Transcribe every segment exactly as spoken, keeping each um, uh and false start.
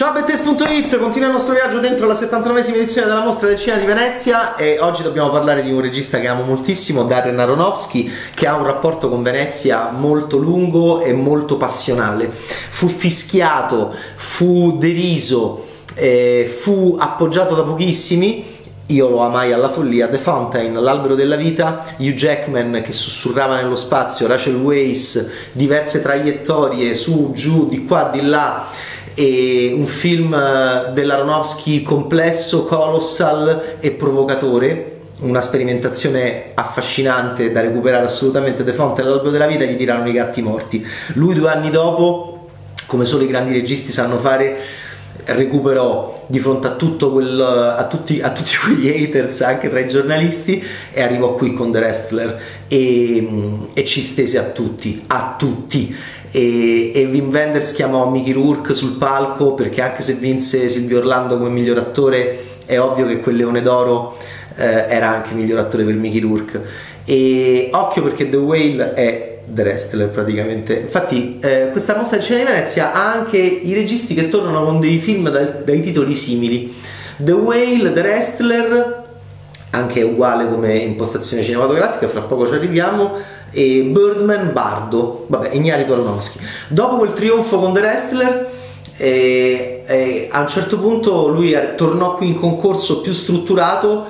Ciao Bettes punto it, continua il nostro viaggio dentro la settantanovesima edizione della Mostra del Cinema di Venezia e oggi dobbiamo parlare di un regista che amo moltissimo, Darren Aronofsky, che ha un rapporto con Venezia molto lungo e molto passionale. Fu fischiato, fu deriso, eh, fu appoggiato da pochissimi. Io lo amai alla follia. The Fountain, L'albero della vita, Hugh Jackman che sussurrava nello spazio, Rachel Weisz, diverse traiettorie su, giù, di qua, di là, e un film dell'Aronofsky complesso, colossal e provocatore, una sperimentazione affascinante da recuperare assolutamente. The Fountain, L'albero della vita, gli tirarono i gatti morti. Lui due anni dopo, come solo i grandi registi sanno fare, recuperò di fronte a tutto quel, a tutti, a tutti quegli haters anche tra i giornalisti, e arrivò qui con The Wrestler e, e ci stese a tutti, a tutti. E, e Wim Wenders chiamò Mickey Rourke sul palco, perché anche se vinse Silvio Orlando come miglior attore, è ovvio che quel Leone d'Oro eh, era anche miglior attore per Mickey Rourke. E occhio, perché The Whale è The Wrestler praticamente. Infatti eh, questa Mostra del Cinema di Venezia ha anche i registi che tornano con dei film dai, dai titoli simili. The Whale, The Wrestler, anche uguale come impostazione cinematografica, fra poco ci arriviamo, e Birdman, Bardo, vabbè, Iñárritu Aronofsky. Dopo quel trionfo con The Wrestler, eh, eh, a un certo punto lui tornò qui in concorso più strutturato,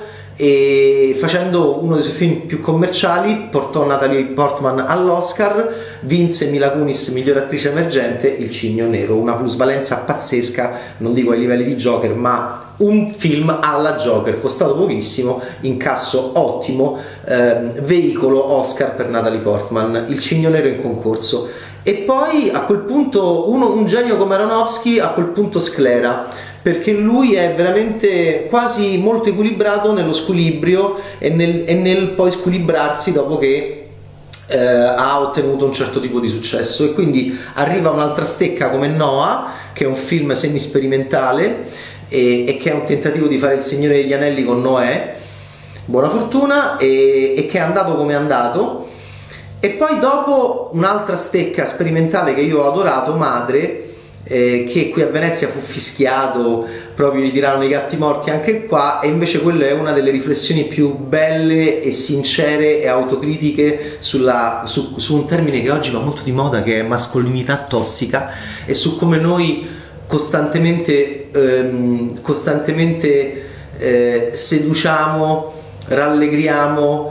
e facendo uno dei suoi film più commerciali portò Natalie Portman all'Oscar, vinse Mila Kunis miglior attrice emergente, Il Cigno Nero, una plusvalenza pazzesca, non dico ai livelli di Joker, ma un film alla Joker, costato pochissimo, incasso ottimo, ehm, veicolo Oscar per Natalie Portman, Il Cigno Nero in concorso. E poi a quel punto uno, un genio come Aronofsky a quel punto sclera, perché lui è veramente quasi molto equilibrato nello squilibrio e nel, e nel poi squilibrarsi dopo che eh, ha ottenuto un certo tipo di successo. E quindi arriva un'altra stecca come Noah, che è un film semi-sperimentale e, e che è un tentativo di fare Il Signore degli Anelli con Noè, buona fortuna, e, e che è andato come è andato. E poi dopo un'altra stecca sperimentale che io ho adorato, Madre, eh, che qui a Venezia fu fischiato, proprio gli tirarono i gatti morti anche qua, e invece quella è una delle riflessioni più belle e sincere e autocritiche sulla, su, su un termine che oggi va molto di moda, che è mascolinità tossica, e su come noi costantemente, ehm, costantemente eh, seduciamo, rallegriamo,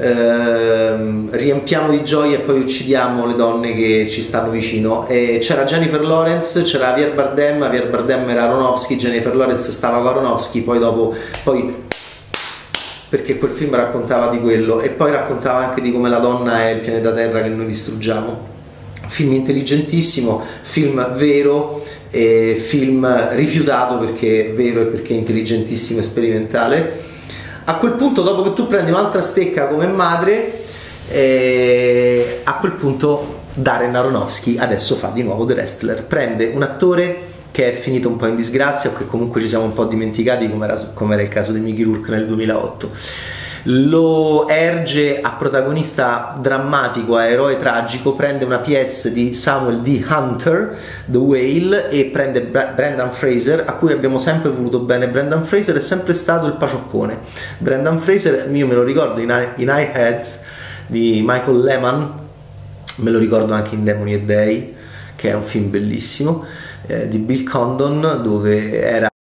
Ehm, riempiamo di gioia e poi uccidiamo le donne che ci stanno vicino. E c'era Jennifer Lawrence, c'era Javier Bardem, Javier Bardem era Aronofsky, Jennifer Lawrence stava con Aronofsky, poi dopo poi perché quel film raccontava di quello, e poi raccontava anche di come la donna è il pianeta Terra che noi distruggiamo. Film intelligentissimo, film vero, eh, film rifiutato perché è vero e perché è intelligentissimo e sperimentale. A quel punto, dopo che tu prendi un'altra stecca come Madre, eh, a quel punto Darren Aronofsky adesso fa di nuovo The Wrestler. Prende un attore che è finito un po' in disgrazia, o che comunque ci siamo un po' dimenticati, come era, come era il caso di Mickey Rourke nel duemilaotto. Lo erge a protagonista drammatico, a eroe tragico, prende una pièce di Samuel D. Hunter, The Whale, e prende Brendan Fraser, a cui abbiamo sempre voluto bene. Brendan Fraser è sempre stato il pacioccone. Brendan Fraser, io me lo ricordo in, in Eyeheads di Michael Lehmann, me lo ricordo anche in Demoni e Dei, che è un film bellissimo, eh, di Bill Condon, dove era